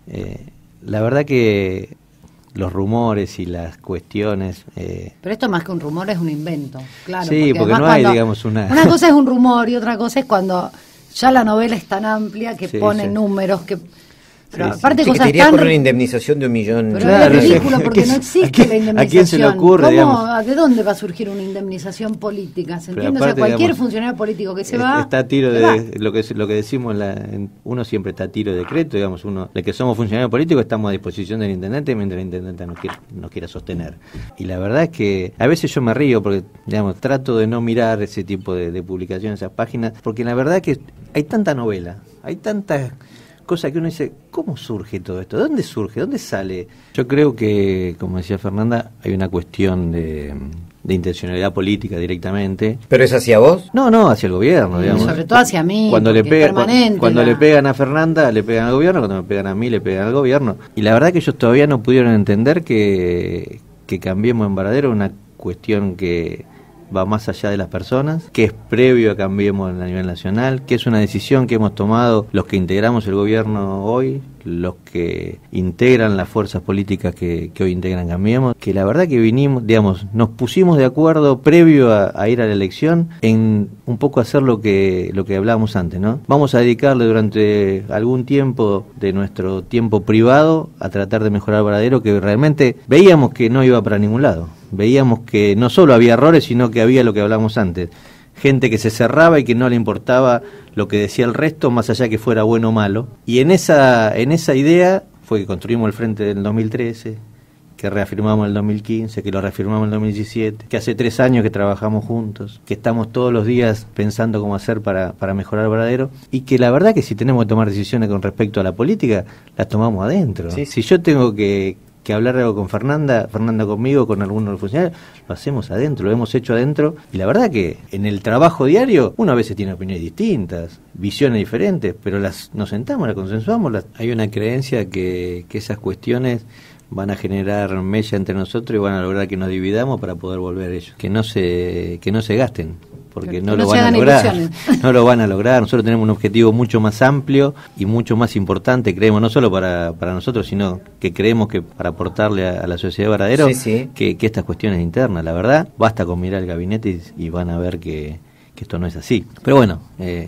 La verdad que los rumores y las cuestiones... Pero esto más que un rumor es un invento, claro. Sí, porque no hay, digamos, una... Una cosa es un rumor y otra cosa es cuando ya la novela es tan amplia que pone números, que... Pero aparte que cosas te irías tan... con una indemnización de 1 millón. Pero claro, es ridículo porque no existe la indemnización. ¿A quién se le ocurre, digamos? ¿De dónde va a surgir una indemnización política? ¿Se entiende? Aparte, O sea, cualquier digamos, funcionario político que se va... Está a tiro de... Lo que decimos, uno siempre está a tiro de decreto, digamos, uno, de que somos funcionarios políticos, estamos a disposición del intendente mientras el intendente nos quiera sostener. Y la verdad es que a veces yo me río porque, digamos, trato de no mirar ese tipo de publicaciones, esas páginas, porque la verdad es que hay tanta novela, hay tantas... cosa que uno dice, ¿cómo surge todo esto? ¿De dónde surge? ¿Dónde sale? Yo creo que, como decía Fernanda, hay una cuestión de intencionalidad política directamente. ¿Pero es hacia vos? No, hacia el gobierno, digamos. Sobre todo hacia mí, cuando le cuando le pegan a Fernanda, le pegan al gobierno, cuando me pegan a mí, le pegan al gobierno. Y la verdad que ellos todavía no pudieron entender que Cambiemos en Varadero es una cuestión que va más allá de las personas, que es previo a Cambiemos a nivel nacional, que es una decisión que hemos tomado los que integramos el gobierno hoy, los que integran las fuerzas políticas que hoy integran Cambiemos, que la verdad que vinimos, digamos, nos pusimos de acuerdo previo a ir a la elección en un poco hacer lo que hablábamos antes, ¿no? Vamos a dedicarle durante algún tiempo de nuestro tiempo privado a tratar de mejorar Varadero, que realmente veíamos que no iba para ningún lado. Veíamos que no solo había errores, sino que había lo que hablamos antes. Gente que se cerraba y que no le importaba lo que decía el resto, más allá que fuera bueno o malo. Y en esa idea fue que construimos el Frente del 2013, que reafirmamos en el 2015, que lo reafirmamos en el 2017, que hace 3 años que trabajamos juntos, que estamos todos los días pensando cómo hacer para mejorar Varadero, y que la verdad que si tenemos que tomar decisiones con respecto a la política, las tomamos adentro. Sí. Si yo tengo que hablar algo con Fernanda conmigo, con alguno de los funcionarios, lo hacemos adentro, lo hemos hecho adentro, y la verdad que en el trabajo diario uno a veces tiene opiniones distintas, visiones diferentes, pero nos sentamos, las consensuamos, hay una creencia que esas cuestiones van a generar mella entre nosotros y van a lograr que nos dividamos para poder volver a ellos, que no se gasten, porque no lo van a lograr, no lo van a lograr. Nosotros tenemos un objetivo mucho más amplio y mucho más importante, creemos, no solo para nosotros, sino que creemos que para aportarle a la sociedad de Varadero, que estas cuestiones internas, la verdad, basta con mirar el gabinete y van a ver que esto no es así. Pero bueno,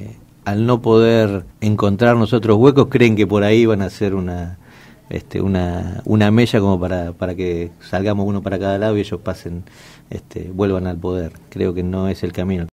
al no poder encontrar nosotros huecos, creen que por ahí van a hacer una mella como para que salgamos uno para cada lado y ellos vuelvan al poder. Creo que no es el camino.